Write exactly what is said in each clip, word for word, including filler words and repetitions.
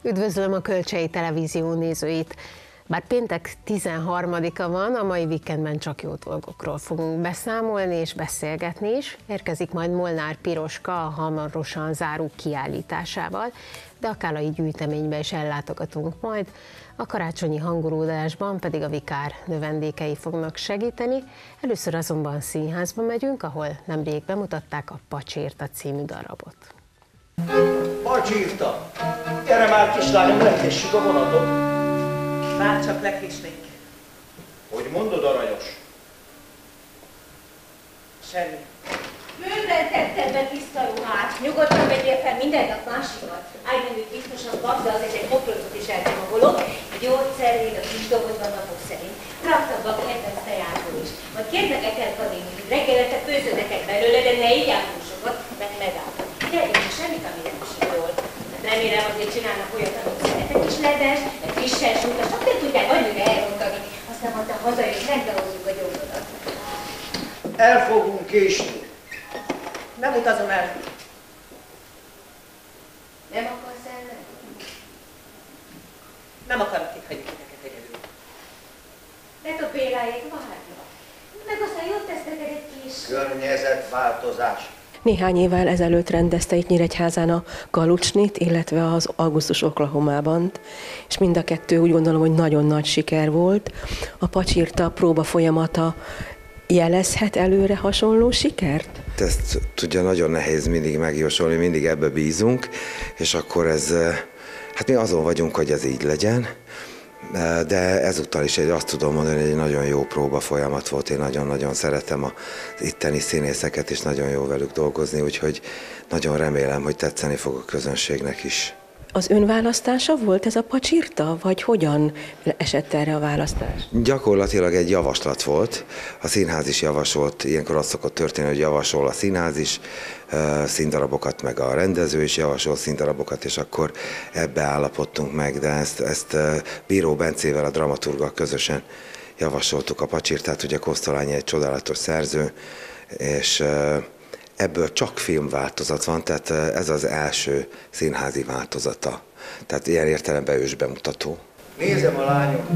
Üdvözlöm a Kölcsei Televízió nézőit! Bár péntek tizenharmadika van, a mai víkendben csak jó dolgokról fogunk beszámolni és beszélgetni is. Érkezik majd Molnár Piroska a hamarosan záró kiállításával, de a Kállai gyűjteménybe is ellátogatunk majd. A karácsonyi hangulódásban pedig a vikár növendékei fognak segíteni. Először azonban színházba megyünk, ahol nemrég bemutatták a Pacsirta című darabot. Pacsirta! Gyere már, kislányom, lekessük a vonatot! Már csak lekésnék. Hogy mondod, aranyos? Semmi. Bőven tetted be tiszta ruhát. Nyugodtan vegyél fel minden nap másikat. Állj mondjuk biztosan kap, de azért egy hoplótot is elcsomagolok. A gyógyszeréd a kis dobozban napok szerint. Raktam be a kedvenc tejától is. Majd kérlek Etelka néni, hogy reggelete főzöttek belőle, de ne így túl sokat, mert megálltam. De én semmit, ami nem sikerül. Remélem azért csinálnak olyat, amit szeretek is ledes, meg frissen súlyos, csak nem tudják annyira elrontani. Aztán mondta, hazajössz, megbehozzuk a gyógyudat. El fogunk késni. Nem utazom el. Nem akarsz elmenni? Nem akarok itt hagyni titeket egyedül. Mert a Béláék várnak. Meg aztán jót tesz neked egy kis... Környezetváltozás. Néhány évvel ezelőtt rendezte itt Nyíregyházán a Galucsnit, illetve az Augusztus Oklahomában, és mind a kettő úgy gondolom, hogy nagyon nagy siker volt. A Pacsirta próba folyamata jelezhet előre hasonló sikert? Ezt tudja, nagyon nehéz mindig megjósolni, mindig ebbe bízunk, és akkor ez, hát mi azon vagyunk, hogy ez így legyen, de ezúttal is egy, azt tudom mondani, hogy egy nagyon jó próba folyamat volt, én nagyon-nagyon szeretem az itteni színészeket, és nagyon jó velük dolgozni, úgyhogy nagyon remélem, hogy tetszeni fog a közönségnek is. Az önválasztása volt ez a Pacsirta, vagy hogyan esett erre a választás? Gyakorlatilag egy javaslat volt, a színház is javasolt, ilyenkor az szokott történni, hogy javasol a színház is, színdarabokat, meg a rendező is javasol színdarabokat, és akkor ebbe állapodtunk meg, de ezt, ezt Bíró Bencével, a dramaturggal közösen javasoltuk a Pacsirtát, ugye Kosztolányi egy csodálatos szerző, és ebből csak filmváltozat van, tehát ez az első színházi változata. Tehát ilyen értelemben ősbemutató. Nézem a lányom.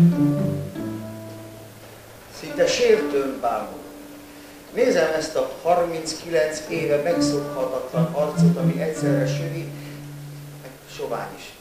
Szinte sértőn bámul. Nézem ezt a harminckilenc éve megszokhatatlan arcot, ami egyszerre sövi, meg sovány is.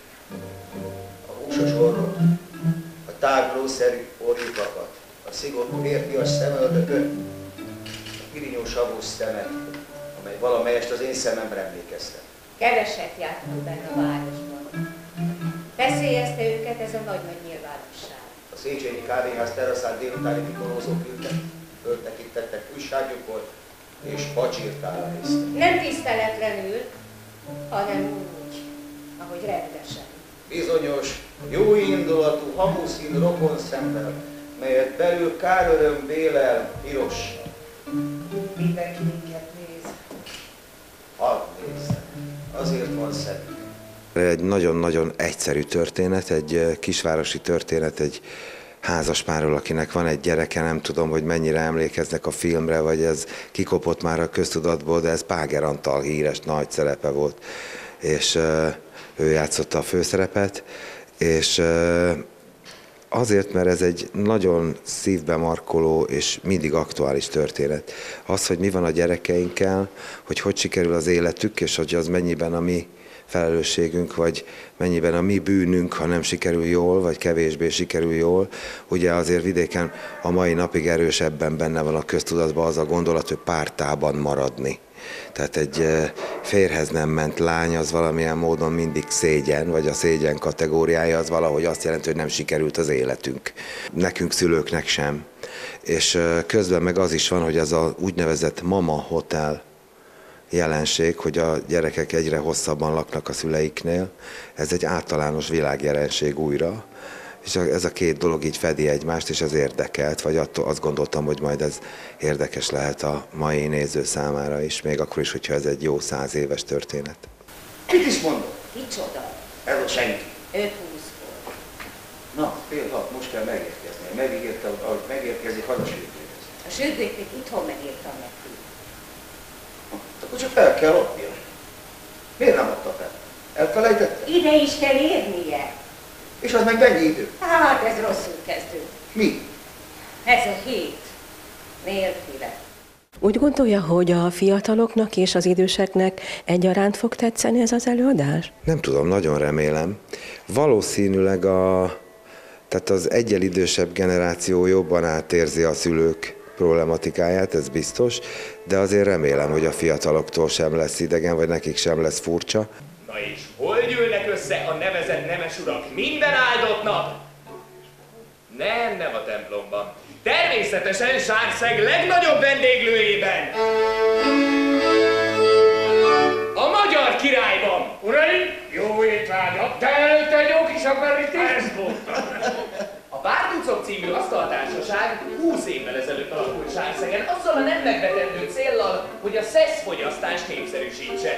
A húsos orrot, a táglószerű orjukakat, a szigorú férfias szemöldököt, a pirinyósavós szemet, amely valamelyest az én szememre emlékeztet. Keveset jártunk benne a városban. Veszélyezte őket ez a nagy-nagy nyilvánosság. A Széchenyi kávéház teraszán délutáni mikolózók ültek, föltekintettek újságukból, és Pacsirtára néztek. Nem tiszteletlenül, hanem úgy, ahogy rendesen. Bizonyos, jó indulatú, hamuszín rokon szemmel, melyet belül káröröm bélel piros. Mindenki minket néz. Hadd nézzen, azért van szemük. Egy nagyon-nagyon egyszerű történet, egy kisvárosi történet, egy házaspárról, akinek van egy gyereke, nem tudom, hogy mennyire emlékeznek a filmre, vagy ez kikopott már a köztudatból, de ez Páger Antal híres nagy szerepe volt, és ő játszotta a főszerepet, és azért, mert ez egy nagyon szívbe markoló és mindig aktuális történet. Az, hogy mi van a gyerekeinkkel, hogy hogy sikerül az életük, és hogy az mennyiben a mi felelősségünk, vagy mennyiben a mi bűnünk, ha nem sikerül jól, vagy kevésbé sikerül jól. Ugye azért vidéken a mai napig erősebben benne van a köztudatban az a gondolat, hogy pártában maradni. Tehát egy férjhez nem ment lány, az valamilyen módon mindig szégyen, vagy a szégyen kategóriája az valahogy azt jelenti, hogy nem sikerült az életünk. Nekünk szülőknek sem. És közben meg az is van, hogy ez az úgynevezett mama hotel jelenség, hogy a gyerekek egyre hosszabban laknak a szüleiknél. Ez egy általános világjelenség újra, és ez a két dolog így fedi egymást, és ez érdekelt, vagy attól azt gondoltam, hogy majd ez érdekes lehet a mai néző számára is, még akkor is, hogyha ez egy jó száz éves történet. Mit is mondod? Kicsoda? Ez a senki. öt húszkor. Na, fél hat, most kell megérkezni. Megígérte, hogy ahogy megérkezik, hadd a sürgőjéhez. A sürgőjét itthon megírtam neki. Akkor csak fel kell adnia. Miért nem adta fel? Elfelejtette? Ide is kell érnie. És az meg mennyi idő? Hát ez rosszul kezdő. Mi? Ez a hét. Nélküle. Úgy gondolja, hogy a fiataloknak és az időseknek egyaránt fog tetszeni ez az előadás? Nem tudom, nagyon remélem. Valószínűleg a, tehát az egyel idősebb generáció jobban átérzi a szülők problematikáját, ez biztos, de azért remélem, hogy a fiataloktól sem lesz idegen, vagy nekik sem lesz furcsa. Na és hol gyűlnek össze a nevezett nemes urak minden áldott nap? Nem, nem a templomban. Természetesen Sárszeg legnagyobb vendéglőjében. A magyar királyban. Uraim, jó étvágyat! Te előtte egy jó kis aperitív? Ez volt. A Bárducok című asztaltársaság húsz évvel ezelőtt alakult Sárszegen, azzal a nem megvetendő céllal, hogy a szeszfogyasztást népszerűsítse.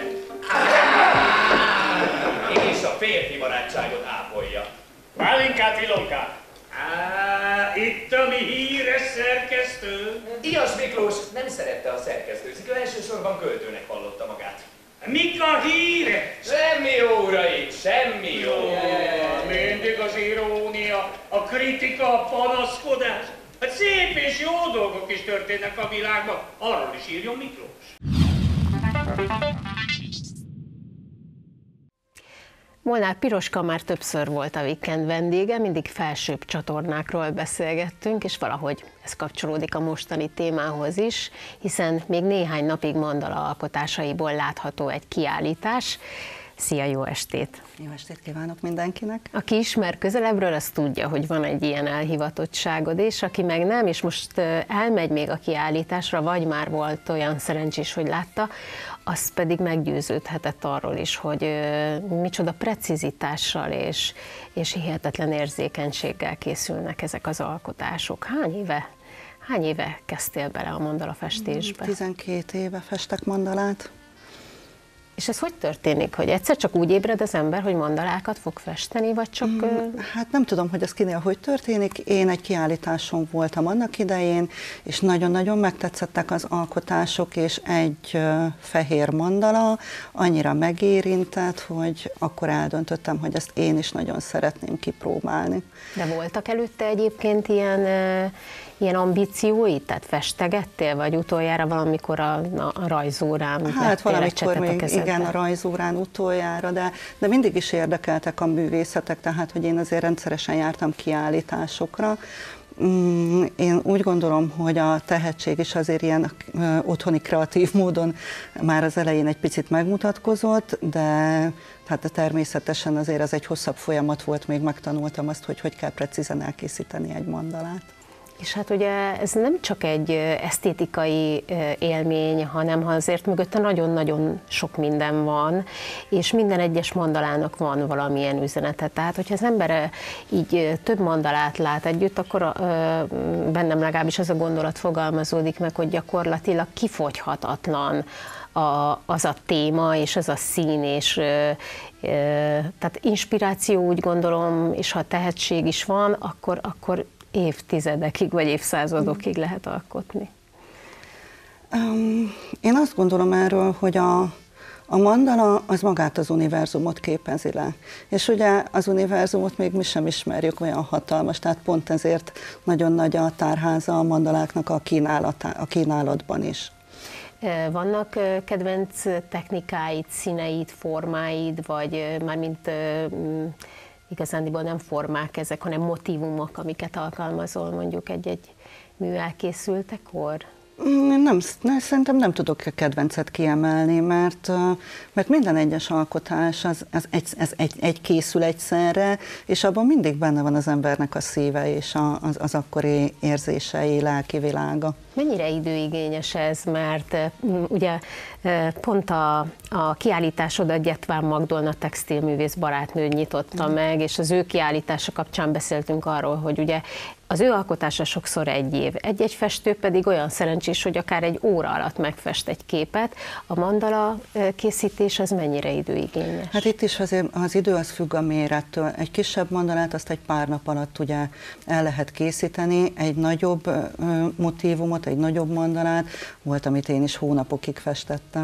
És a férfi barátságot ápolja. Pálinkát, Ilonkát! Á, itt a mi híres szerkesztő. Ilyas Miklós nem szerette a szerkesztőzik, ő elsősorban költőnek vallotta magát. Mik a hírek? Semmi jó, uraim, semmi jó. Mindig az irónia, a kritika, a panaszkodás. Hát szép és jó dolgok is történnek a világban, arról is írjon Miklós. Molnár Piroska már többször volt a Weekend vendége, mindig felsőbb csatornákról beszélgettünk, és valahogy ez kapcsolódik a mostani témához is, hiszen még néhány napig mandala alkotásaiból látható egy kiállítás. Szia, jó estét! Jó estét kívánok mindenkinek! Aki ismer közelebbről, az tudja, hogy van egy ilyen elhivatottságod, és aki meg nem, és most elmegy még a kiállításra, vagy már volt olyan szerencsés, hogy látta, az pedig meggyőződhetett arról is, hogy micsoda precizitással és, és hihetetlen érzékenységgel készülnek ezek az alkotások. Hány éve, hány éve kezdtél bele a mandalafestésbe? tizenkét éve festek mandalát. És ez hogy történik, hogy egyszer csak úgy ébred az ember, hogy mandalákat fog festeni, vagy csak... Mm, hát nem tudom, hogy ez kinél hogy történik. Én egy kiállításon voltam annak idején, és nagyon-nagyon megtetszettek az alkotások, és egy uh, fehér mandala annyira megérintett, hogy akkor eldöntöttem, hogy ezt én is nagyon szeretném kipróbálni. De voltak előtte egyébként ilyen... Uh, ilyen ambícióid? Tehát festegettél, vagy utoljára valamikor a, a rajzórán? Hát valamikor még igen, a rajzórán utoljára, de, de mindig is érdekeltek a művészetek, tehát hogy én azért rendszeresen jártam kiállításokra. Én úgy gondolom, hogy a tehetség is azért ilyen ö, otthoni kreatív módon már az elején egy picit megmutatkozott, de hát természetesen azért ez egy hosszabb folyamat volt, még megtanultam azt, hogy hogy kell precízen elkészíteni egy mandalát. És hát ugye ez nem csak egy esztétikai élmény, hanem azért mögötte nagyon-nagyon sok minden van, és minden egyes mandalának van valamilyen üzenete. Tehát, hogyha az ember így több mandalát lát együtt, akkor bennem legalábbis az a gondolat fogalmazódik meg, hogy gyakorlatilag kifogyhatatlan a, az a téma, és az a szín, és tehát inspiráció, úgy gondolom, és ha tehetség is van, akkor, akkor évtizedekig vagy évszázadokig lehet alkotni. Um, én azt gondolom erről, hogy a, a mandala az magát az univerzumot képezi le. És ugye az univerzumot még mi sem ismerjük, olyan hatalmas, tehát pont ezért nagyon nagy a tárháza a mandaláknak a, a kínálatban is. Vannak kedvenc technikáid, színeid, formáid, vagy mármint igazándiból nem formák ezek, hanem motívumok, amiket alkalmazol mondjuk egy-egy mű elkészültekor? Nem, nem, szerintem nem tudok kedvencet kiemelni, mert, mert minden egyes alkotás az, az egy, ez egy, egy készül egyszerre, és abban mindig benne van az embernek a szíve és a, az, az akkori érzései, lelki világa. Mennyire időigényes ez, mert ugye pont a, a kiállításodat Gyetván Magdolna textilművész barátnő nyitotta meg, és az ő kiállítása kapcsán beszéltünk arról, hogy ugye az ő alkotása sokszor egy év. Egy-egy festő pedig olyan szerencsés, hogy akár egy óra alatt megfest egy képet. A mandala készítés az mennyire időigényes? Hát itt is azért az idő az függ a mérettől. Egy kisebb mandalát azt egy pár nap alatt ugye el lehet készíteni, egy nagyobb motívumot, egy nagyobb mandalát volt, amit én is hónapokig festettem.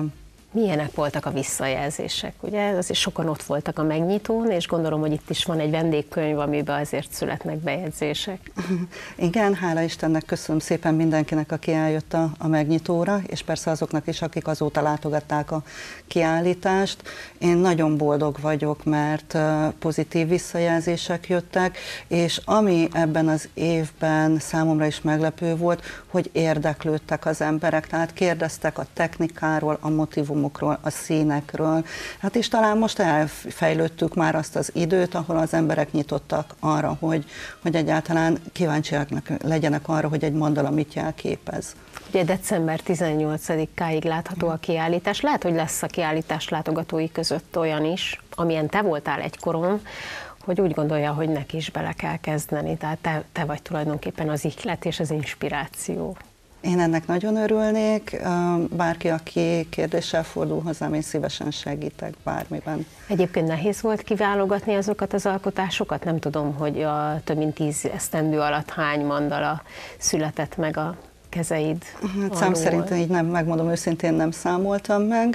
Milyenek voltak a visszajelzések? Ugye azért sokan ott voltak a megnyitón, és gondolom, hogy itt is van egy vendégkönyv, amiben azért születnek bejegyzések. Igen, hála Istennek, köszönöm szépen mindenkinek, aki eljött a, a megnyitóra, és persze azoknak is, akik azóta látogatták a kiállítást. Én nagyon boldog vagyok, mert pozitív visszajelzések jöttek, és ami ebben az évben számomra is meglepő volt, hogy érdeklődtek az emberek, tehát kérdeztek a technikáról, a motivumokról, a színekről. Hát és talán most elfejlődtük már azt az időt, ahol az emberek nyitottak arra, hogy, hogy egyáltalán kíváncsiak legyenek arra, hogy egy mandala mit jelképez. Ugye december tizennyolcadikáig látható a kiállítás. Lehet, hogy lesz a kiállítás látogatói között olyan is, amilyen te voltál egykoron, hogy úgy gondolja, hogy neki is bele kell kezdeni. Tehát te, te vagy tulajdonképpen az ihlet és az inspiráció. Én ennek nagyon örülnék. Bárki, aki kérdéssel fordul hozzám, én szívesen segítek bármiben. Egyébként nehéz volt kiválogatni azokat az alkotásokat? Nem tudom, hogy a több mint tíz esztendő alatt hány mandala született meg a kezeid. Hát szám szerint így nem, megmondom őszintén, nem számoltam meg.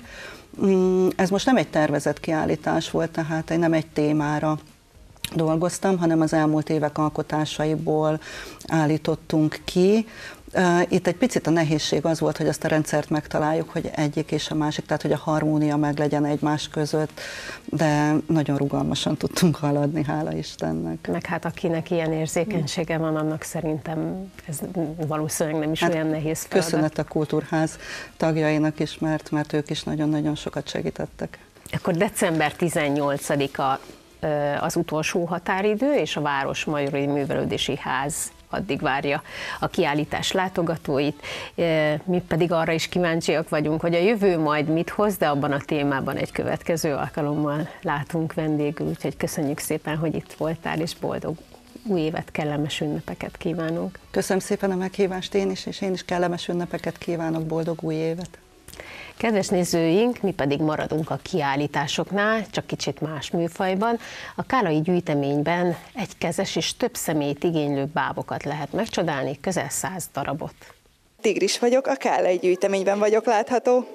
Ez most nem egy tervezett kiállítás volt, tehát nem egy témára dolgoztam, hanem az elmúlt évek alkotásaiból állítottunk ki. Itt egy picit a nehézség az volt, hogy azt a rendszert megtaláljuk, hogy egyik és a másik, tehát hogy a harmónia meg legyen egymás között, de nagyon rugalmasan tudtunk haladni, hála Istennek. Meg hát akinek ilyen érzékenysége van, annak szerintem ez valószínűleg nem is hát olyan nehéz feladat. Köszönet a Kultúrház tagjainak is, mert, mert ők is nagyon-nagyon sokat segítettek. Akkor december tizennyolcadika az utolsó határidő, és a Városmajori Művelődési Ház addig várja a kiállítás látogatóit. Mi pedig arra is kíváncsiak vagyunk, hogy a jövő majd mit hoz, de abban a témában egy következő alkalommal látunk vendégül, úgyhogy köszönjük szépen, hogy itt voltál, és boldog új évet, kellemes ünnepeket kívánunk. Köszönöm szépen a meghívást én is, és én is kellemes ünnepeket kívánok, boldog új évet. Kedves nézőink, mi pedig maradunk a kiállításoknál, csak kicsit más műfajban. A Kálai gyűjteményben egykezes és több személyt igénylő bábokat lehet megcsodálni, közel száz darabot. Tigris vagyok, a Kálai gyűjteményben vagyok látható.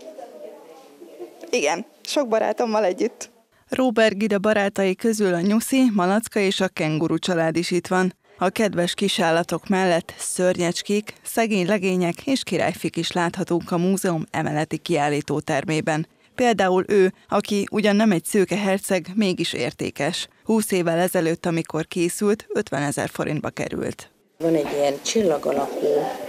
Igen, sok barátommal együtt. Róbert Gida barátai közül a Nyuszi, Malacka és a Kenguru család is itt van. A kedves kisállatok mellett szörnyecskék, szegény legények és királyfik is láthatók a múzeum emeleti kiállítótermében. Például ő, aki ugyan nem egy szőke herceg, mégis értékes. Húsz évvel ezelőtt, amikor készült, ötvenezer forintba került. Van egy ilyen csillag alakú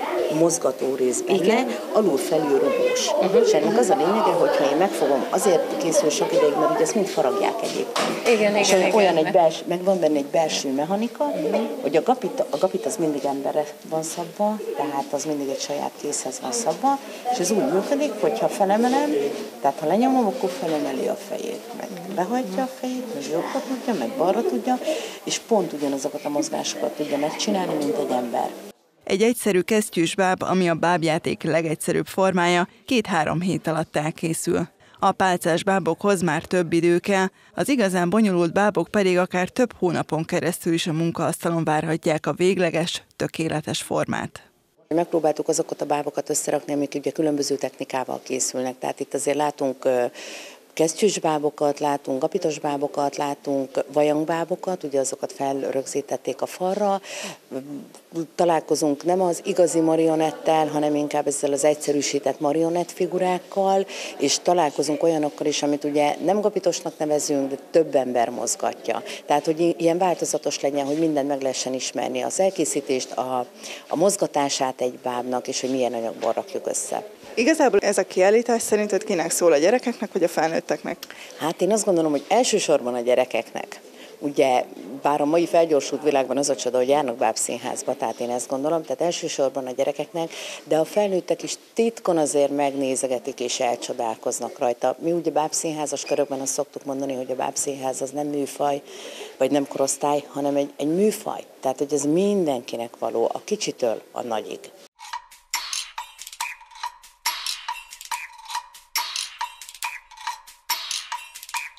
mozgató rész benne, alul felül robós. Uh-huh. És ennek az a lényege, hogyha én megfogom, azért készül sok ideig, mert ugye ezt mind faragják egyébként. Igen, és igen, olyan igen. Egy bels, meg van benne egy belső mechanika, uh-huh. hogy a gapit, a gapit az mindig emberre van szabva, tehát az mindig egy saját készhez van szabva, és ez úgy működik, hogyha felemelem, tehát ha lenyomom, akkor felemeli a fejét, meg behagyja a fejét, meg jobbra tudja, meg balra tudja, és pont ugyanazokat a mozgásokat tudja megcsinálni, mint egy ember. Egy egyszerű kesztyűs báb, ami a bábjáték legegyszerűbb formája, két-három hét alatt elkészül. A pálcás bábokhoz már több idő kell, az igazán bonyolult bábok pedig akár több hónapon keresztül is a munkaasztalon várhatják a végleges, tökéletes formát. Megpróbáltuk azokat a bábokat összerakni, amik ugye különböző technikával készülnek, tehát itt azért látunk kesztyűs bábokat, látunk gapitos bábokat, látunk vajangbábokat, ugye azokat felrögzítették a falra. Találkozunk nem az igazi marionettel, hanem inkább ezzel az egyszerűsített marionett figurákkal, és találkozunk olyanokkal is, amit ugye nem gapitosnak nevezünk, de több ember mozgatja. Tehát, hogy ilyen változatos legyen, hogy mindent meg lehessen ismerni, az elkészítést, a, a mozgatását egy bábnak, és hogy milyen anyagból rakjuk össze. Igazából ez a kiállítás szerinted kinek szól, a gyerekeknek vagy a felnőtteknek? Hát én azt gondolom, hogy elsősorban a gyerekeknek. Ugye, bár a mai felgyorsult világban az a csoda, hogy járnak bábszínházba, tehát én ezt gondolom, tehát elsősorban a gyerekeknek, de a felnőttek is titkon azért megnézegetik és elcsodálkoznak rajta. Mi ugye bábszínházas körökben azt szoktuk mondani, hogy a bábszínház az nem műfaj, vagy nem korosztály, hanem egy, egy műfaj. Tehát, hogy ez mindenkinek való, a kicsitől a nagyig.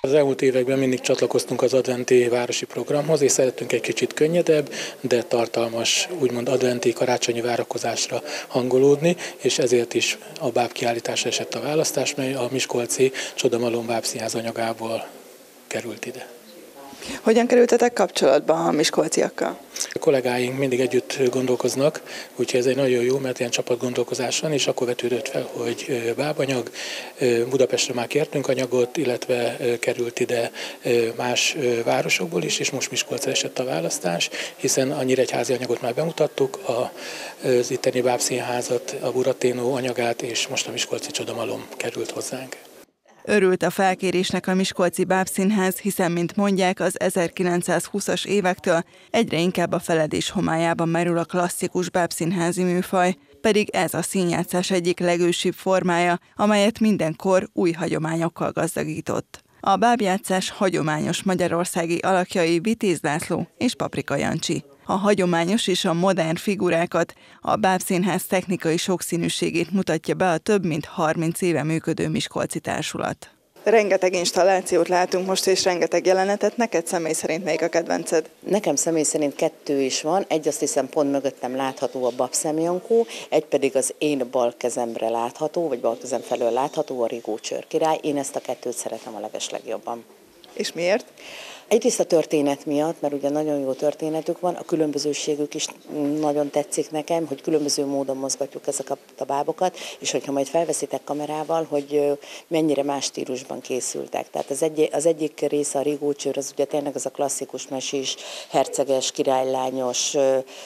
Az elmúlt években mindig csatlakoztunk az adventi városi programhoz, és szerettünk egy kicsit könnyedebb, de tartalmas, úgymond adventi karácsonyi várakozásra hangolódni, és ezért is a bábkiállításra esett a választás, mely a miskolci Csodamalom Bábszínház anyagából került ide. Hogyan kerültetek kapcsolatba a miskolciakkal? A kollégáink mindig együtt gondolkoznak, úgyhogy ez egy nagyon jó, mert ilyen csapatgondolkozás van, és akkor vetődött fel, hogy bábanyag. Budapestre már kértünk anyagot, illetve került ide más városokból is, és most Miskolcra esett a választás, hiszen a nyíregyházi anyagot már bemutattuk, az itteni Bábszínházat, a Buraténó anyagát, és most a miskolci Csodamalom került hozzánk. Örült a felkérésnek a Miskolci Bábszínház, hiszen, mint mondják, az ezerkilencszázhúszas évektől egyre inkább a feledés homályában merül a klasszikus bábszínházi műfaj, pedig ez a színjátszás egyik legősibb formája, amelyet mindenkor új hagyományokkal gazdagított. A bábjátszás hagyományos magyarországi alakjai Vitéz László és Paprika Jancsi. A hagyományos és a modern figurákat, a Bábszínház technikai sokszínűségét mutatja be a több mint harminc éve működő miskolci társulat. Rengeteg installációt látunk most, és rengeteg jelenetet. Neked személy szerint melyik a kedvenced? Nekem személy szerint kettő is van. Egy, azt hiszem, pont mögöttem látható a Babszem Jankó, egy pedig az én bal kezemre látható, vagy bal kezem felől látható a Rigó Csőrkirály. Én ezt a kettőt szeretem a legeslegjobban. És miért? Egyrészt a történet miatt, mert ugye nagyon jó történetük van, a különbözőségük is nagyon tetszik nekem, hogy különböző módon mozgatjuk ezeket a bábokat, és hogyha majd felveszitek kamerával, hogy mennyire más stílusban készültek. Tehát az, egy, az egyik része a Rigó Csőr, az ugye tényleg az a klasszikus mesés, herceges, királylányos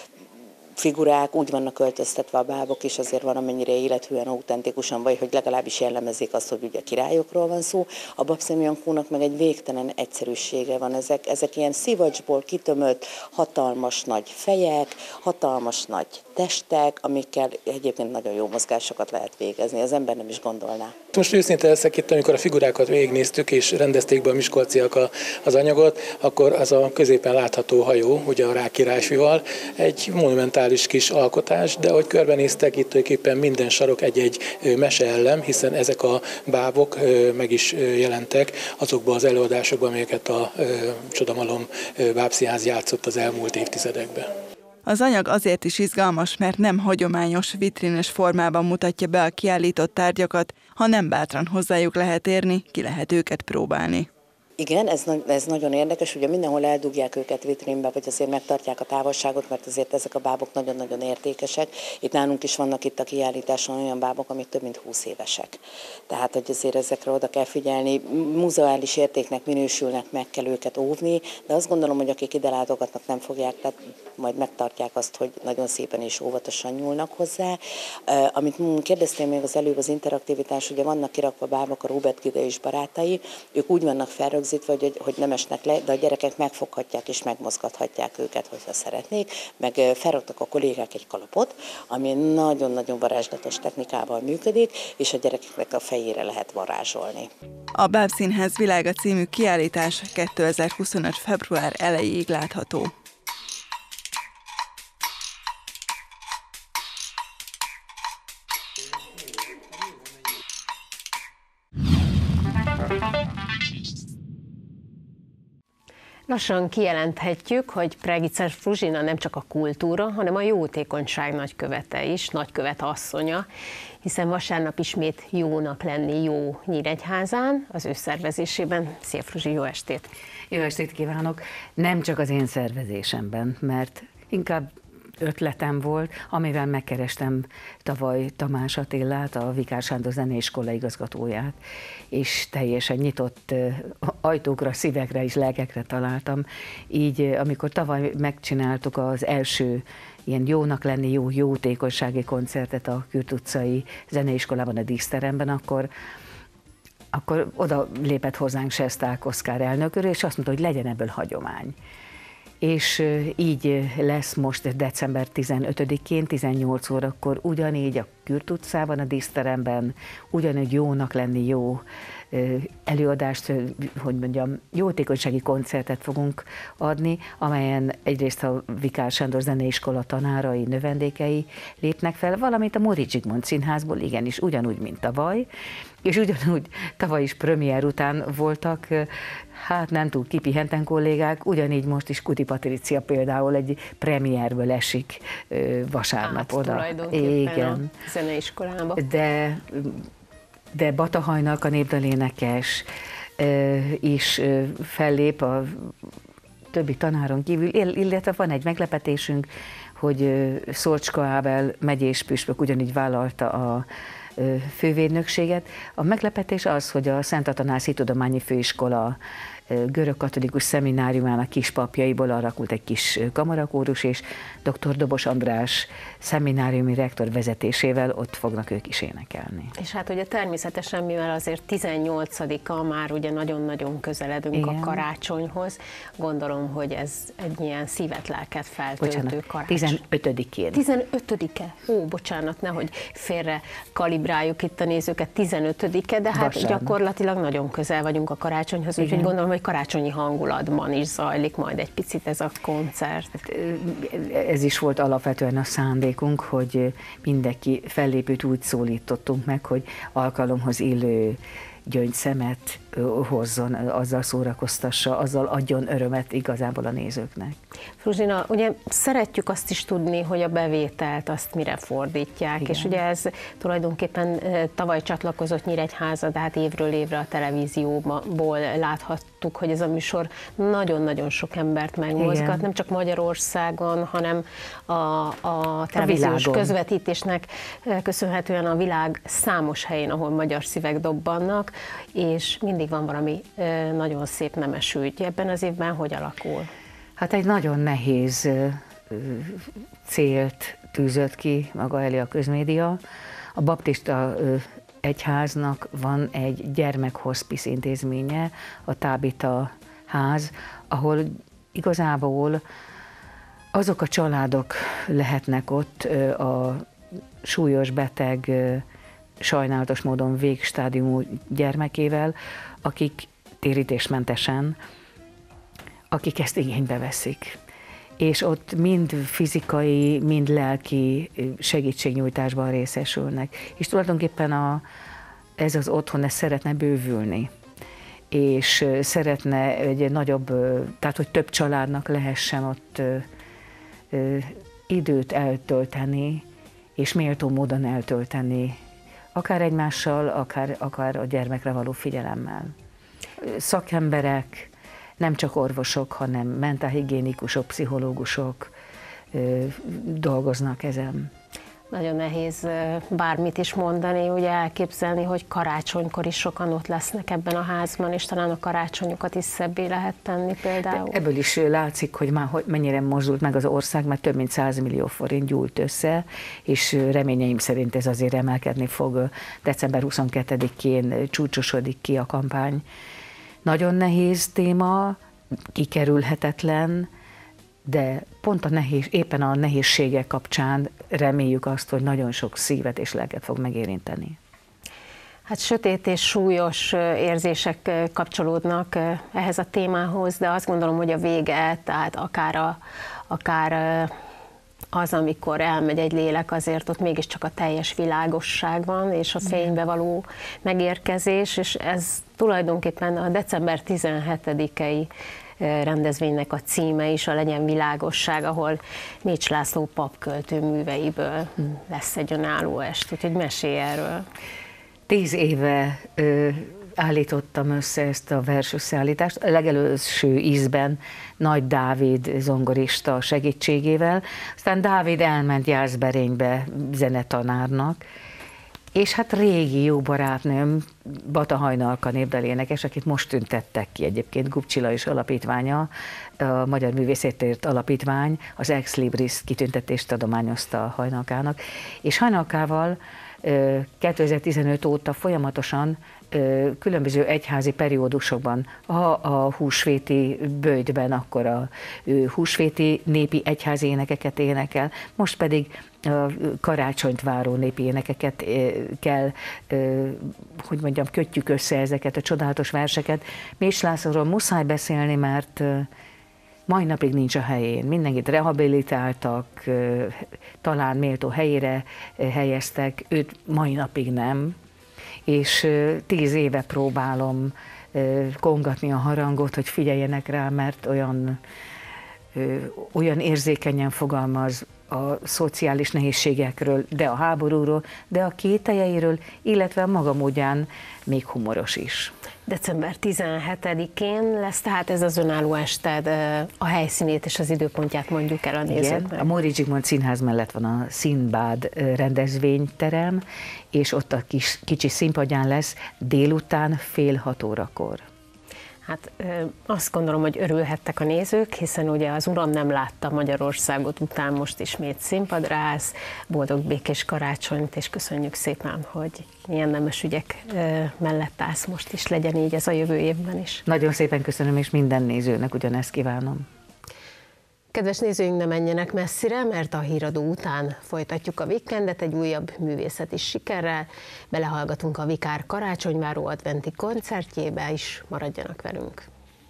figurák, úgy vannak öltöztetve a bábok, és azért van amennyire élethűen, autentikusan, vagy hogy legalábbis jellemezik azt, hogy ugye királyokról van szó. A Babszem Jankónak meg egy végtelen egyszerűsége van. Ezek, ezek ilyen szivacsból kitömött, hatalmas nagy fejek, hatalmas nagy testek, amikkel egyébként nagyon jó mozgásokat lehet végezni. Az ember nem is gondolná. Most őszinte leszek itt, amikor a figurákat végignéztük, és rendezték be a miskolciak az anyagot, akkor az a középen látható hajó, ugye a Rák királyfival, egy monumentális kis alkotás, de ahogy körbenéztek, itt tulajdonképpen minden sarok egy-egy meseellem, hiszen ezek a bábok meg is jelentek azokban az előadásokban, amelyeket a Csodamalom Bábszínház játszott az elmúlt évtizedekben. Az anyag azért is izgalmas, mert nem hagyományos, vitrines formában mutatja be a kiállított tárgyakat, hanem bátran hozzájuk lehet érni, ki lehet őket próbálni. Igen, ez, ez nagyon érdekes, ugye mindenhol eldugják őket vitrínbe, vagy azért megtartják a távolságot, mert azért ezek a bábok nagyon-nagyon értékesek. Itt nálunk is vannak itt a kiállításon olyan bábok, amik több mint húsz évesek. Tehát, hogy azért ezekre oda kell figyelni, muzeális értéknek minősülnek, meg kell őket óvni, de azt gondolom, hogy akik ide látogatnak, nem fogják, tehát majd megtartják azt, hogy nagyon szépen és óvatosan nyúlnak hozzá. Amit kérdeztél még az előbb, az interaktivitás, ugye vannak kirakva bábok, a Róbert Gide és barátai, ők úgy vannak felrögzítve, Hogy, hogy nem esnek le, de a gyerekek megfoghatják és megmozgathatják őket, hogyha szeretnék. Meg felraktak a kollégák egy kalapot, ami nagyon-nagyon varázslatos technikával működik, és a gyerekeknek a fejére lehet varázsolni. A Bábszínház világa című kiállítás kétezer-huszonöt február elejéig látható. Lassan kijelenthetjük, hogy Pregicer Fruzsina nem csak a kultúra, hanem a jótékonyság nagykövete is, nagykövet asszonya, hiszen vasárnap ismét jónak lenni jó Nyíregyházán, az ő szervezésében. Szia Fruzsi, jó estét! Jó estét kívánok! Nem csak az én szervezésemben, mert inkább ötletem volt, amivel megkerestem tavaly Tamás Attillát, a Vikár Sándor Zeneiskola igazgatóját, és teljesen nyitott ajtókra, szívekre és lelkekre találtam. Így, amikor tavaly megcsináltuk az első ilyen jónak lenni jó jótékonysági koncertet a Kürt utcai zeneiskolában, a díszteremben, akkor akkor oda lépett hozzánk Sesták Oszkár elnök úr, és azt mondta, hogy legyen ebből hagyomány. És így lesz most december tizenötödikén, tizennyolc órakor ugyanígy a Kürt utcában, a díszteremben, ugyanúgy jónak lenni, jó előadást, hogy mondjam, jótékonysági koncertet fogunk adni, amelyen egyrészt a Vikár Sándor Zeneiskola tanárai, növendékei lépnek fel, valamint a Móricz Zsigmond Színházból, igenis, ugyanúgy, mint tavaly, és ugyanúgy tavaly is premier után voltak, hát nem túl kipihenten kollégák, ugyanígy most is Kuti Patricia például egy premierből esik vasárnap hát, oda. Igen. A zeneiskolába. De de Batahajnak a népdalénekes is fellép a többi tanáron kívül, illetve van egy meglepetésünk, hogy Szolcska Ábel megyés püspök ugyanígy vállalta a fővédnökséget. A meglepetés az, hogy a Szent Atanászi Tudományi Főiskola görögkatolikus szemináriumának kispapjaiból alakult egy kis kamarakórus, és dr. Dobos András szemináriumi rektor vezetésével ott fognak ők is énekelni. És hát ugye természetesen, mivel azért tizennyolcadika már ugye nagyon-nagyon közeledünk Igen. a karácsonyhoz, gondolom, hogy ez egy ilyen szívet, lelket feltöltő bocsánat, karácsony. tizenötödikén. tizenötödike? Ó, bocsánat, nehogy félre kalibráljuk itt a nézőket, tizenötödike, de hát Vasárnap. Gyakorlatilag nagyon közel vagyunk a karácsonyhoz, úgyhogy gondolom, hogy karácsonyi hangulatban is zajlik majd egy picit ez a koncert. Ez is volt alapvetően a szándékunk, hogy mindenki fellépőt úgy szólítottunk meg, hogy alkalomhoz illő gyöngyszemet hozzon, azzal szórakoztassa, azzal adjon örömet igazából a nézőknek. Fruzsina, ugye szeretjük azt is tudni, hogy a bevételt azt mire fordítják, Igen. és ugye ez tulajdonképpen tavaly csatlakozott Nyíregyháza, de hát évről évre a televízióból láthattuk, hogy ez a műsor nagyon-nagyon sok embert megmozgat, Igen. nem csak Magyarországon, hanem a, a televíziós a közvetítésnek köszönhetően a világ számos helyén, ahol magyar szívek dobbannak, és mindig van valami nagyon szép nemes ügy. Ebben az évben hogy alakul? Hát egy nagyon nehéz célt tűzött ki maga elé a közmédia. A baptista egyháznak van egy gyermekhospisz intézménye, a Tábita ház, ahol igazából azok a családok lehetnek ott a súlyos beteg, sajnálatos módon végstádiumú gyermekével, akik térítésmentesen, akik ezt igénybe veszik. És ott mind fizikai, mind lelki segítségnyújtásban részesülnek. És tulajdonképpen a, ez az otthon ez szeretne bővülni. És szeretne egy nagyobb, tehát hogy több családnak lehessen ott ö, ö, időt eltölteni, és méltó módon eltölteni, akár egymással, akár, akár a gyermekre való figyelemmel. Szakemberek, nem csak orvosok, hanem mentálhigiénikusok, pszichológusok ö, dolgoznak ezen. Nagyon nehéz bármit is mondani, ugye elképzelni, hogy karácsonykor is sokan ott lesznek ebben a házban, és talán a karácsonyokat is szebbé lehet tenni például. De ebből is látszik, hogy már hogy mennyire mozdult meg az ország, mert több mint száz millió forint gyújt össze, és reményeim szerint ez azért emelkedni fog. december huszonkettedikén csúcsosodik ki a kampány. Nagyon nehéz téma, kikerülhetetlen, de pont a nehéz, éppen a nehézségek kapcsán reméljük azt, hogy nagyon sok szívet és lelket fog megérinteni. Hát sötét és súlyos érzések kapcsolódnak ehhez a témához, de azt gondolom, hogy a vége, tehát akár, a, akár az, amikor elmegy egy lélek, azért ott mégiscsak a teljes világosság van, és a fénybe való megérkezés, és ez tulajdonképpen a december tizenhetedikei rendezvénynek a címe is, a Legyen világosság, ahol Mécs László papköltő műveiből lesz egy önálló est, úgyhogy mesélj erről. Tíz éve ö, állítottam össze ezt a versösszeállítást, a legelőső ízben Nagy Dávid zongorista segítségével, aztán Dávid elment Jászberénybe zenetanárnak, és hát régi jó barátnőm, Batahajnalka népdalénekes, akit most tüntettek ki egyébként, Gubcsila is alapítványa, a Magyar Művészetért Alapítvány az Ex Libris kitüntetést adományozta a Hajnalkának, és Hajnalkával kétezer-tizenöt óta folyamatosan különböző egyházi periódusokban, ha a húsvéti böjtben, akkor a húsvéti népi egyházi énekeket énekel, most pedig a karácsonyt váró népi énekeket kell, hogy mondjam, kötjük össze ezeket a csodálatos verseket. Mécs Lászlóról muszáj beszélni, mert mai napig nincs a helyén. Mindenkit rehabilitáltak, talán méltó helyére helyeztek, őt mai napig nem. És tíz éve próbálom kongatni a harangot, hogy figyeljenek rá, mert olyan, olyan érzékenyen fogalmaz a szociális nehézségekről, de a háborúról, de a kételjeiről, illetve a maga módján még humoros is. december tizenhetedikén lesz tehát ez az önálló ested, a helyszínét és az időpontját mondjuk el a nézőknek. Igen, a Móricz Zsigmond Színház mellett van a Színbád rendezvényterem, és ott a kis, kicsi színpadján lesz délután fél hat órakor. Hát azt gondolom, hogy örülhettek a nézők, hiszen ugye az Uram nem látta Magyarországot után most ismét színpadra állsz. Boldog békés karácsonyt, és köszönjük szépen, hogy ilyen nemes ügyek mellett állsz most is, legyen így ez a jövő évben is. Nagyon szépen köszönöm, és minden nézőnek ugyanezt kívánom. Kedves nézőink, ne menjenek messzire, mert a híradó után folytatjuk a Weekendet egy újabb művészeti sikerrel. Belehallgatunk a Vikár karácsonyváró adventi koncertjébe is, maradjanak velünk.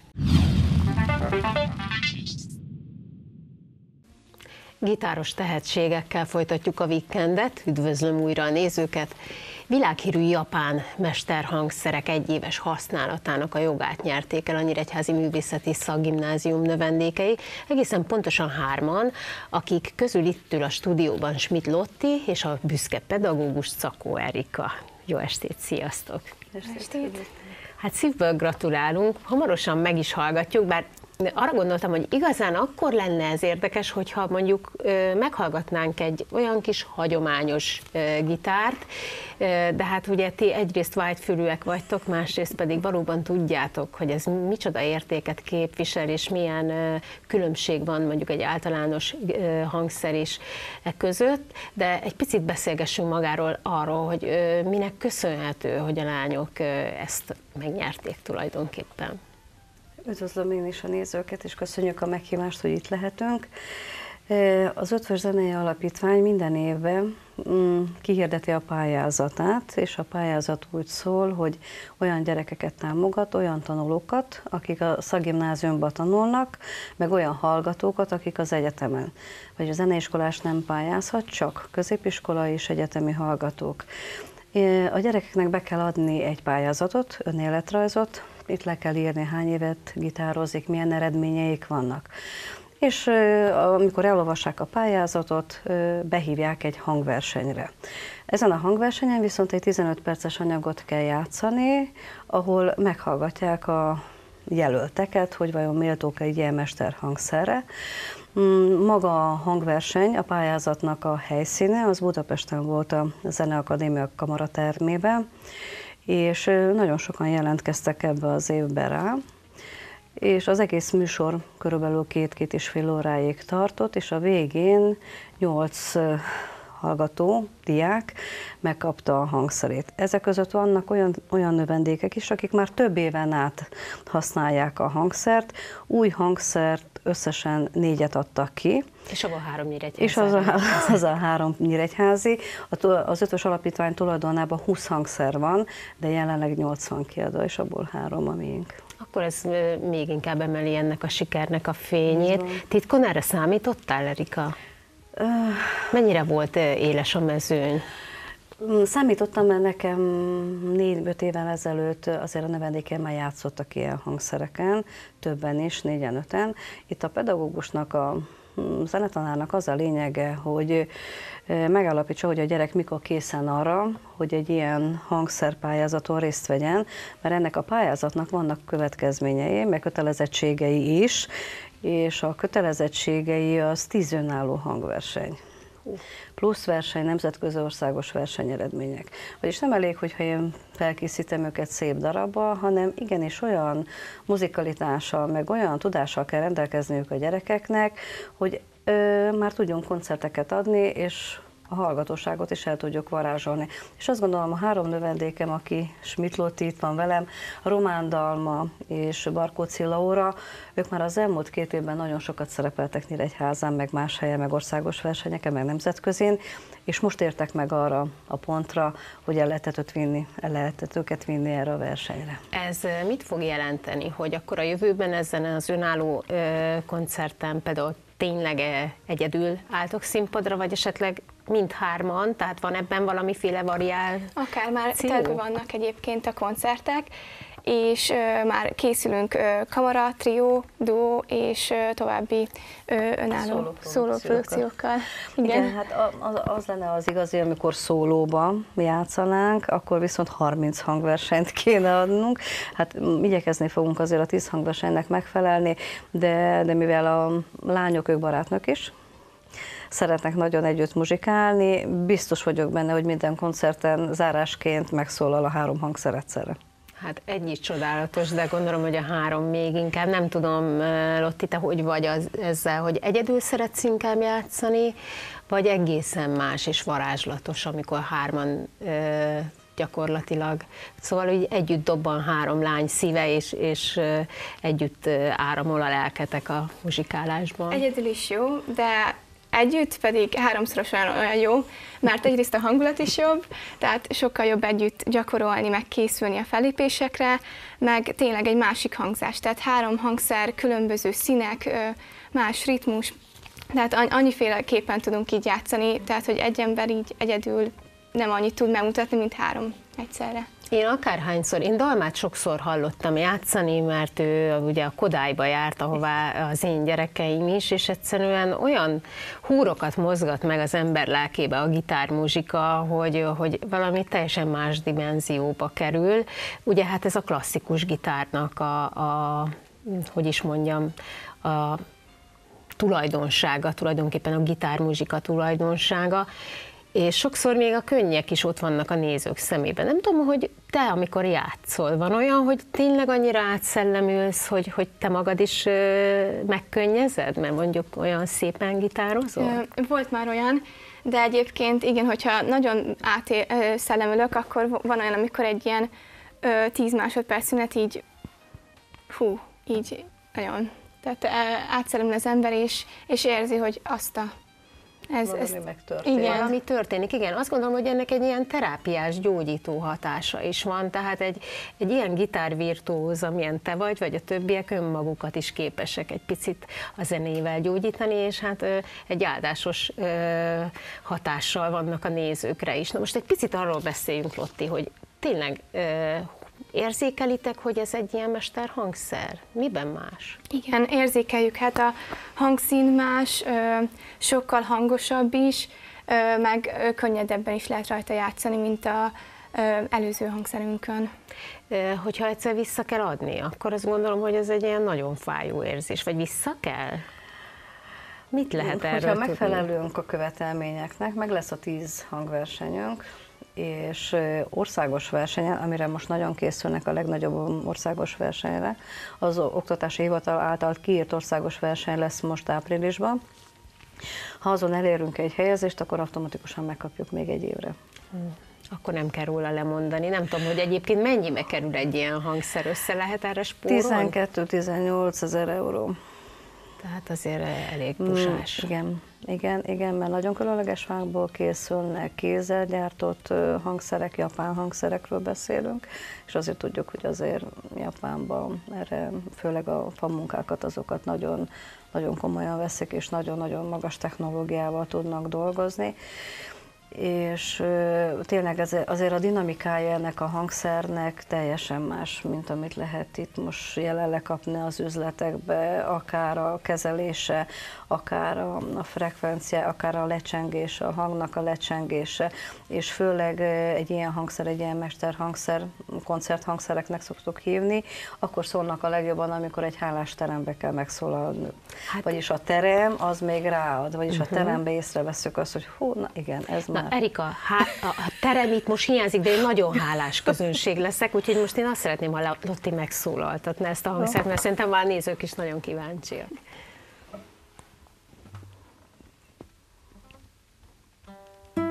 Gitáros tehetségekkel folytatjuk a Weekendet, üdvözlöm újra a nézőket. Világhírű japán mesterhangszerek egyéves használatának a jogát nyerték el a Nyíregyházi Művészeti Szakgimnázium növendékei, egészen pontosan hárman, akik közül itt ül a stúdióban Schmidt Lotti és a büszke pedagógus Czakó Erika. Jó estét, sziasztok! Jó estét! Hát szívből gratulálunk, hamarosan meg is hallgatjuk, bár arra gondoltam, hogy igazán akkor lenne ez érdekes, hogyha mondjuk meghallgatnánk egy olyan kis hagyományos gitárt, de hát ugye ti egyrészt vágyfülűek vagytok, másrészt pedig valóban tudjátok, hogy ez micsoda értéket képvisel, és milyen különbség van mondjuk egy általános hangszer is e között, de egy picit beszélgessünk magáról arról, hogy minek köszönhető, hogy a lányok ezt megnyerték tulajdonképpen. Üdvözlöm én is a nézőket, és köszönjük a meghívást, hogy itt lehetünk. Az Ötvös Zenei Alapítvány minden évben kihirdeti a pályázatát, és a pályázat úgy szól, hogy olyan gyerekeket támogat, olyan tanulókat, akik a szakgimnáziumban tanulnak, meg olyan hallgatókat, akik az egyetemen. Vagy a zeneiskolás nem pályázhat, csak középiskolai és egyetemi hallgatók. A gyerekeknek be kell adni egy pályázatot, önéletrajzot, itt le kell írni, hány évet gitározik, milyen eredményeik vannak. És amikor elolvassák a pályázatot, behívják egy hangversenyre. Ezen a hangversenyen viszont egy tizenöt perces anyagot kell játszani, ahol meghallgatják a jelölteket, hogy vajon méltók egy ilyen mesterhangszerre. Maga a hangverseny, a pályázatnak a helyszíne, az Budapesten volt a Zeneakadémia kamaratermében, és nagyon sokan jelentkeztek ebbe az évbe rá, és az egész műsor körülbelül két-két és fél óráig tartott, és a végén nyolc hallgató, diák megkapta a hangszerét. Ezek között vannak olyan, olyan növendékek is, akik már több éven át használják a hangszert, új hangszert összesen négyet adtak ki. És abban három nyíregyházi. És az a, az a három nyíregyházi. Az Ötvös Alapítvány tulajdonában húsz hangszer van, de jelenleg nyolcvan kiadó, és abból három a miénk. Akkor ez még inkább emeli ennek a sikernek a fényét. Titkon erre számítottál, Erika? Mennyire volt éles a mezőny? Számítottam, mert nekem négy-öt évvel ezelőtt azért a növendékemmel játszottak ilyen hangszereken, többen is, négyen-öten. Itt a pedagógusnak, a zenetanárnak az a lényege, hogy megállapítsa, hogy a gyerek mikor készen arra, hogy egy ilyen hangszerpályázaton részt vegyen, mert ennek a pályázatnak vannak következményei, meg kötelezettségei is, és a kötelezettségei az tíz önálló hangverseny. Plusz verseny, nemzetközi országos versenyeredmények. Vagyis nem elég, hogyha én felkészítem őket szép darabba, hanem igenis olyan muzikalitással, meg olyan tudással kell rendelkezniük a gyerekeknek, hogy ö, már tudjon koncerteket adni, és a hallgatóságot is el tudjuk varázsolni. És azt gondolom, a három növendékem, aki Schmidt Lotti itt van velem, Román Dalma és Barkóczy Laura, ők már az elmúlt két évben nagyon sokat szerepeltek Nyíregyházán, meg más helyen, meg országos versenyeken, meg nemzetközin, és most értek meg arra a pontra, hogy el lehetett, vinni, el lehetett őket vinni erre a versenyre. Ez mit fog jelenteni, hogy akkor a jövőben ezen az önálló koncerten például tényleg egyedül álltok színpadra, vagy esetleg mindhárman, tehát van ebben valamiféle variál? Akár már terve vannak egyébként a koncertek, és uh, már készülünk uh, kamara, trió, duó és uh, további uh, önálló szólóprodukciókkal. Igen. Igen, hát az, az lenne az igazi, amikor szólóban játszanánk, akkor viszont harminc hangversenyt kéne adnunk. Hát igyekezni fogunk azért a tíz hangversenynek megfelelni, de, de mivel a lányok, ők barátnők is, szeretnek nagyon együtt muzsikálni, biztos vagyok benne, hogy minden koncerten zárásként megszólal a három hangszer egyszerre. Hát egy is csodálatos, de gondolom, hogy a három még inkább. Nem tudom, Lotti, te hogy vagy az, ezzel, hogy egyedül szeretsz inkább játszani, vagy egészen más és varázslatos, amikor hárman ö, gyakorlatilag, szóval hogy együtt dobban három lány szíve, és, és ö, együtt ö, áramol a lelketek a muzsikálásban. Egyedül is jó, de együtt pedig háromszorosan olyan jó, mert egyrészt a hangulat is jobb, tehát sokkal jobb együtt gyakorolni, meg készülni a fellépésekre, meg tényleg egy másik hangzás, tehát három hangszer, különböző színek, más ritmus, tehát annyiféleképpen tudunk így játszani, tehát hogy egy ember így egyedül nem annyit tud megmutatni, mint három egyszerre. Én akárhányszor, én Dalmát sokszor hallottam játszani, mert ő ugye a Kodályba járt, ahová az én gyerekeim is, és egyszerűen olyan húrokat mozgat meg az ember lelkébe a gitármuzsika, hogy, hogy valami teljesen más dimenzióba kerül. Ugye hát ez a klasszikus gitárnak a, a hogy is mondjam, a tulajdonsága, tulajdonképpen a gitármuzsika tulajdonsága, és sokszor még a könnyek is ott vannak a nézők szemében. Nem tudom, hogy te, amikor játszol, van olyan, hogy tényleg annyira átszellemülsz, hogy, hogy te magad is ö, megkönnyezed, mert mondjuk olyan szépen gitározol? Volt már olyan, de egyébként igen, hogyha nagyon átszellemülök, akkor van olyan, amikor egy ilyen ö, tíz másodperc szünet így, hú, így nagyon, tehát átszellemül az ember, és, és érzi, hogy azt a Ez, valami ez, megtörténik. Igen, valami történik, igen. Azt gondolom, hogy ennek egy ilyen terápiás, gyógyító hatása is van, tehát egy, egy ilyen gitárvirtuóz, amilyen te vagy, vagy a többiek önmagukat is képesek egy picit a zenével gyógyítani, és hát ö, egy áldásos ö, hatással vannak a nézőkre is. Na most egy picit arról beszéljünk, Lotti, hogy tényleg ö, érzékelitek, hogy ez egy ilyen mesterhangszer? Miben más? Igen, érzékeljük, hát a hangszín más, sokkal hangosabb is, meg könnyedebben is lehet rajta játszani, mint az előző hangszerünkön. Hogyha egyszer vissza kell adni, akkor azt gondolom, hogy ez egy ilyen nagyon fájó érzés, vagy vissza kell? Mit lehet erről Hogyha tudni? megfelelünk a követelményeknek, meg lesz a tíz hangversenyünk, és országos versenyen, amire most nagyon készülnek a legnagyobb országos versenyre, az Oktatási Hivatal által kiírt országos verseny lesz most áprilisban. Ha azon elérünk egy helyezést, akkor automatikusan megkapjuk még egy évre. Hmm. Akkor nem kell róla lemondani. Nem tudom, hogy egyébként mennyibe kerül egy ilyen hangszer, össze lehet erre spórolni? tizenkettő-tizennyolc ezer euró. Tehát azért elég pusás. Mm, igen, igen, igen, mert nagyon különleges fákból készülnek, kézzel gyártott hangszerek, japán hangszerekről beszélünk, és azért tudjuk, hogy azért Japánban erre, főleg a famunkákat, azokat nagyon, nagyon komolyan veszik, és nagyon-nagyon magas technológiával tudnak dolgozni. És tényleg ez, azért a dinamikája ennek a hangszernek teljesen más, mint amit lehet itt most jelenleg kapni az üzletekbe, akár a kezelése, akár a, a frekvencia, akár a lecsengése, a hangnak a lecsengése, és főleg egy ilyen hangszer, egy ilyen mesterhangszer, koncerthangszereknek szoktuk hívni, akkor szólnak a legjobban, amikor egy hálás terembe kell megszólalni. Hát, vagyis a terem az még ráad, vagyis uh-huh. a terembe észreveszünk azt, hogy hú, na igen, ez na, már. Erika, há- a terem itt most hiányzik, de én nagyon hálás közönség leszek, úgyhogy most én azt szeretném, ha Lotti megszólaltatna ezt a hangszert, mert szerintem már nézők is nagyon kíváncsiak.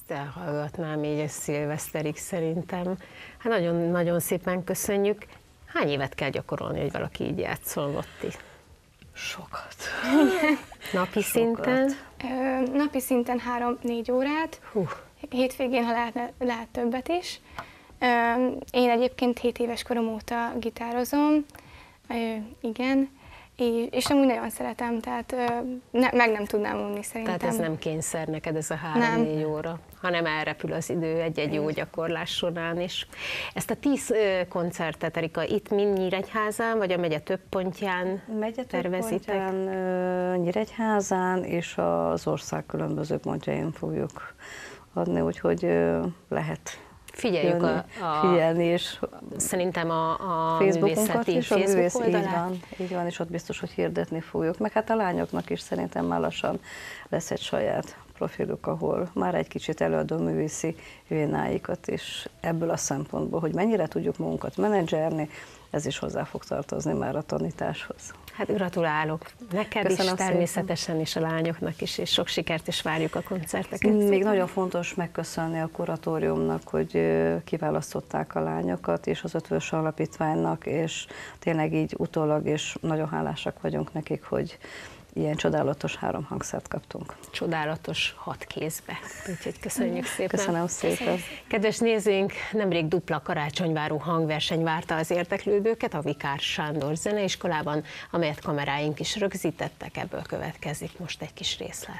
ezt elhallgatnám így a szilveszterig szerintem. Hát nagyon-nagyon szépen köszönjük. Hány évet kell gyakorolni, hogy valaki így játszol, Lotti? Sokat. Napi Sokat. szinten? Ö, napi szinten három-négy órát. Hú. Hétvégén, ha lehet, lehet többet is. Ö, én egyébként hét éves korom óta gitározom. Ö, igen. És amúgy nagyon szeretem, tehát ne, meg nem tudnám unni szerintem. Tehát ez nem kényszer neked ez a három-négy óra, hanem elrepül az idő egy-egy jó gyakorlás során is. Ezt a tíz koncertet, Erika, itt mind Nyíregyházán, vagy a megye több pontján megye tervezitek? Több pontján, Nyíregyházán és az ország különböző pontjain fogjuk adni, úgyhogy lehet Figyeljük a, a, figyelni, és szerintem a, a Facebookunkat is, a Facebook oldalát. Így van, így van, és ott biztos, hogy hirdetni fogjuk. Meg hát a lányoknak is szerintem már lassan lesz egy saját profiluk, ahol már egy kicsit előadó művészi vénáikat is ebből a szempontból, hogy mennyire tudjuk magunkat menedzselni, ez is hozzá fog tartozni már a tanításhoz. Hát gratulálok neked Köszönöm is, természetesen is a lányoknak is, és sok sikert, és várjuk a koncerteket. Még szépen. nagyon fontos megköszönni a kuratóriumnak, hogy kiválasztották a lányokat, és az Ötvös Alapítványnak, és tényleg így utólag, és nagyon hálásak vagyunk nekik, hogy ilyen csodálatos három hangszert kaptunk. Csodálatos hat kézbe. Úgyhogy köszönjük szépen. Köszönöm szépen. Kedves nézőink, nemrég dupla karácsonyváró hangverseny várta az érdeklődőket a Vikár Sándor Zeneiskolában, amelyet kameráink is rögzítettek, ebből következik most egy kis részlet.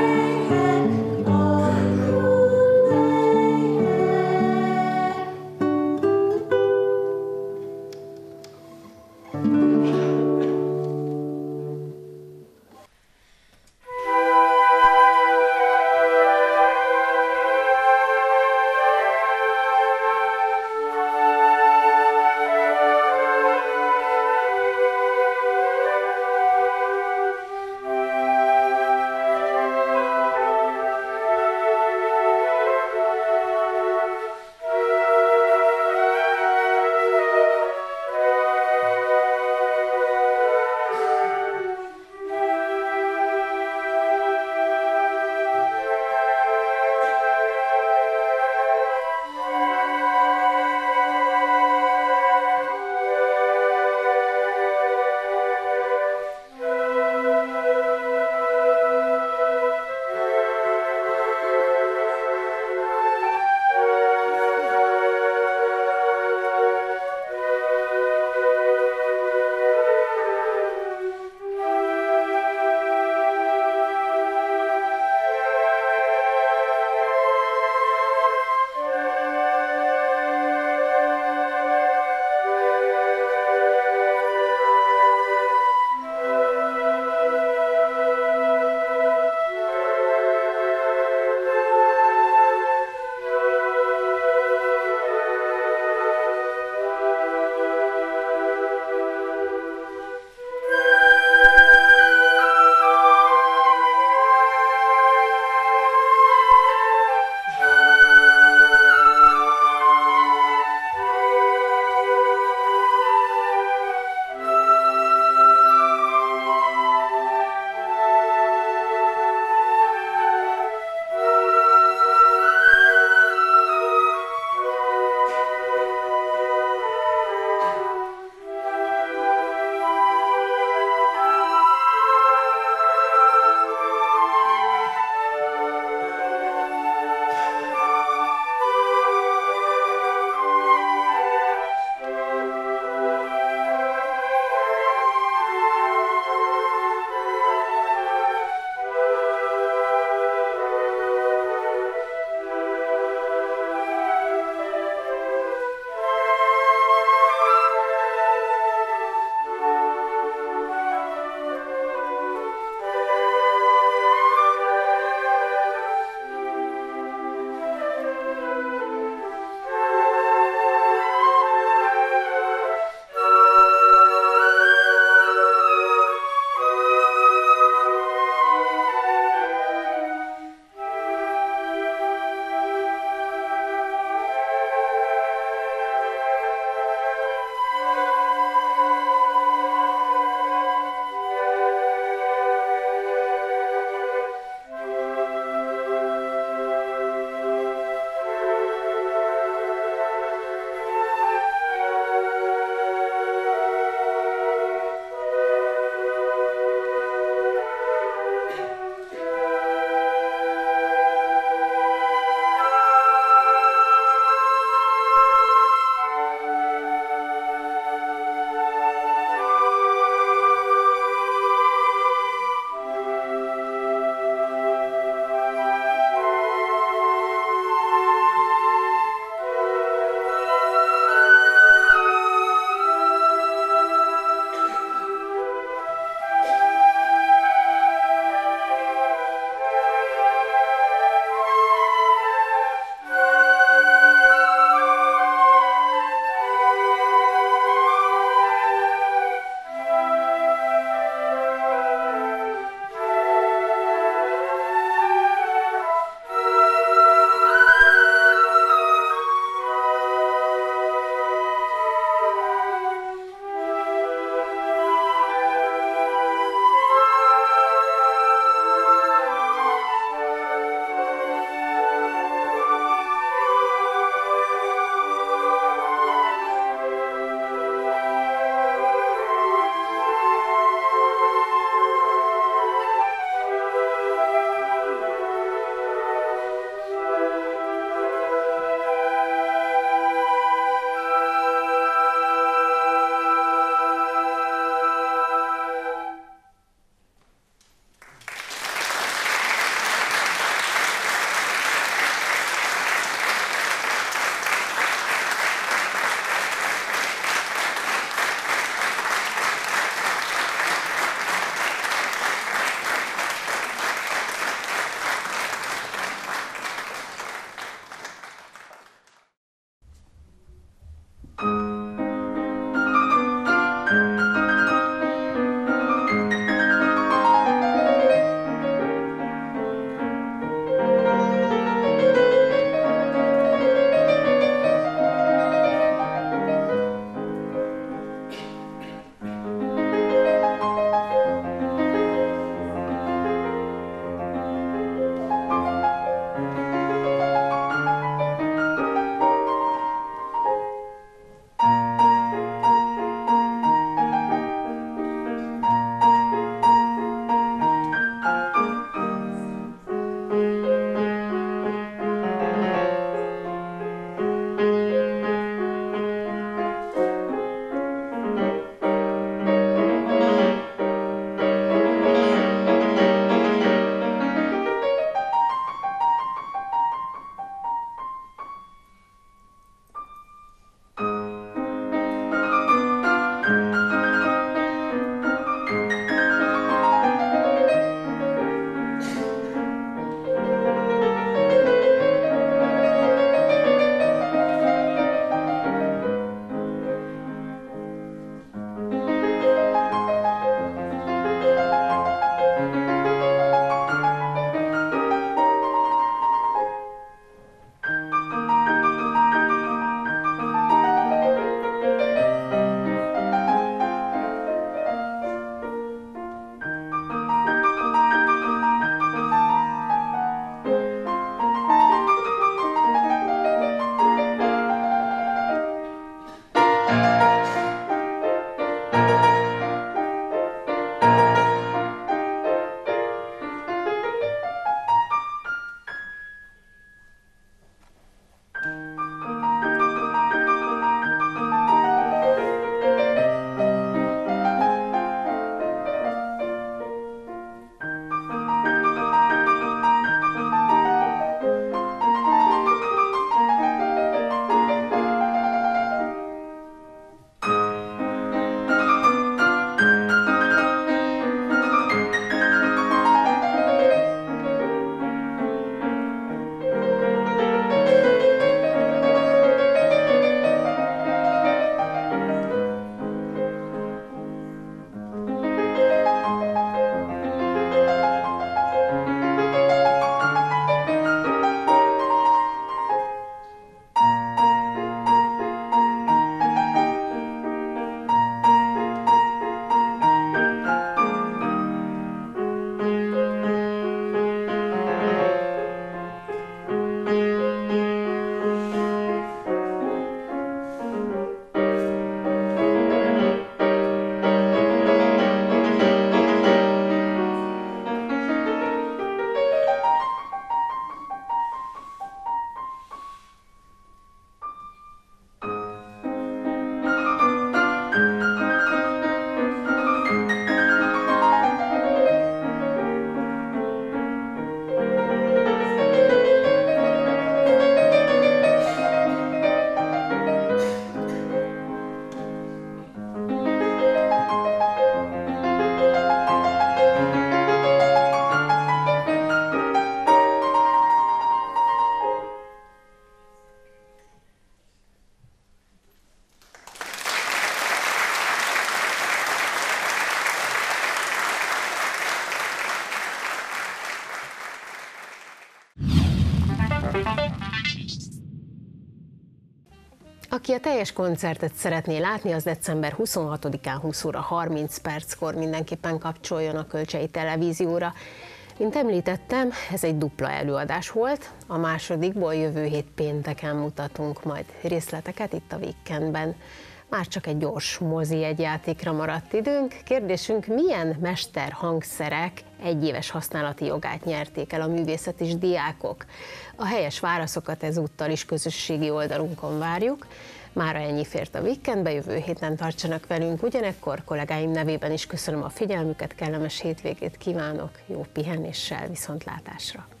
Aki a teljes koncertet szeretné látni, az december huszonhatodikán húsz óra harminc perckor mindenképpen kapcsoljon a Kölcsei Televízióra. Mint említettem, ez egy dupla előadás volt, a másodikból jövő hét pénteken mutatunk majd részleteket itt a Weekendben. Már csak egy gyors mozi egyjátékra maradt időnk. Kérdésünk, milyen mesterhangszerek egyéves használati jogát nyerték el a művészetis diákok? A helyes válaszokat ezúttal is közösségi oldalunkon várjuk. Mára ennyi fért a Weekendbe, jövő héten tartsanak velünk ugyanekkor. Kollégáim nevében is köszönöm a figyelmüket, kellemes hétvégét kívánok, jó pihenéssel, viszontlátásra!